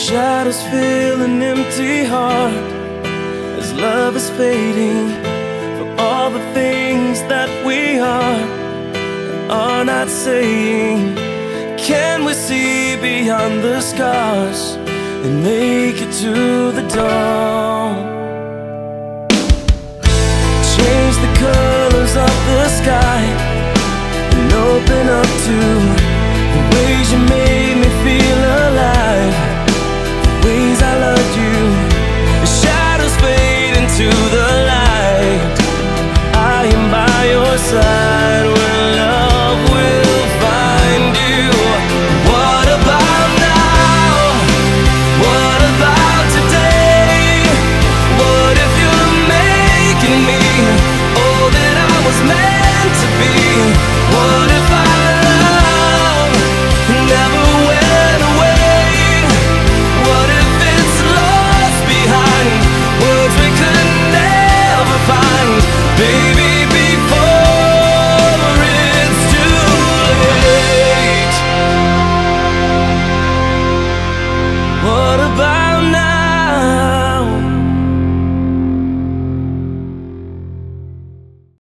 Shadows fill an empty heart as love is fading. For all the things that we are not saying. Can we see beyond the scars and make it to the dawn? Change the colors of the sky and open up to the ways you made me feel alive.